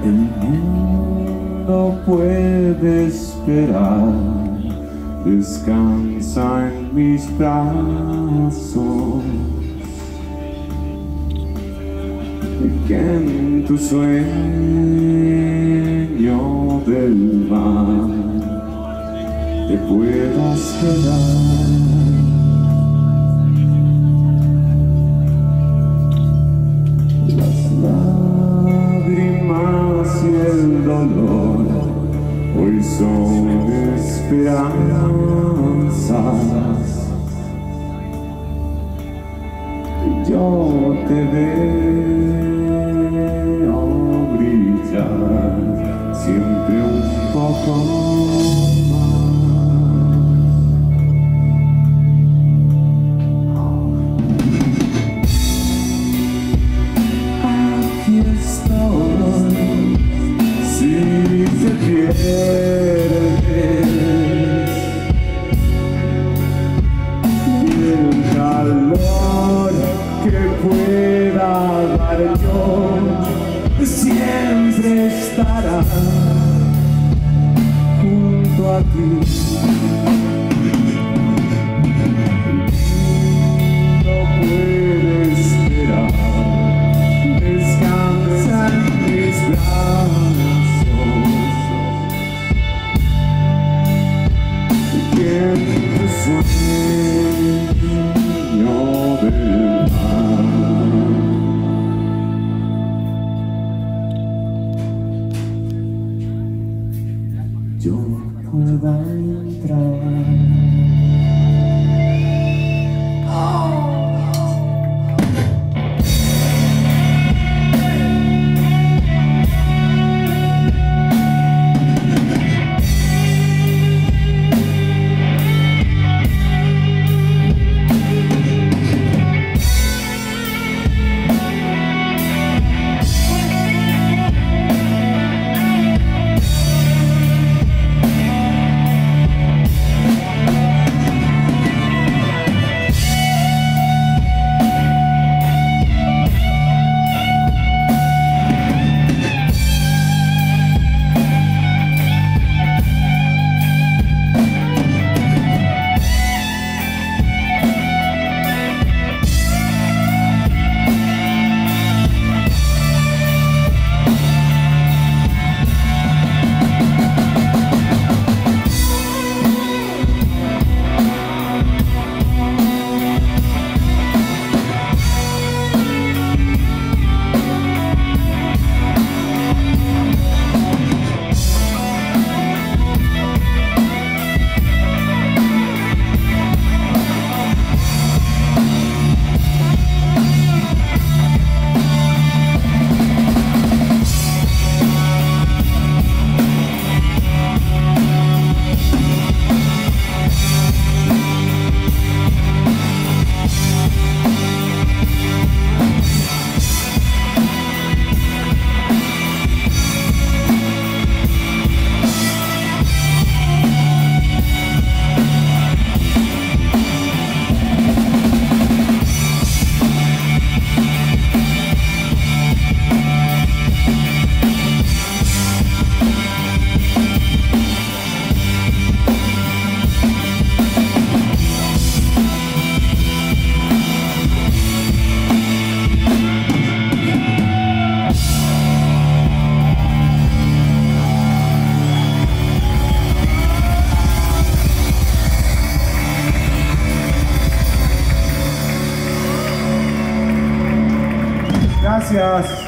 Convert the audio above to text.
El mundo puede esperar, descansa en mis brazos, y que en tu sueño del mar te puedas quedar. Las lágrimas y el dolor hoy son esperanzas, y yo te veo brillar siempre un poco más. Aquí estoy, si te pierdes, y el calor que pueda dar yo siempre estará junto a ti. No puede esperar, descansa en mis brazos, que en tu sueño del mar yo pueda entrar. Gracias.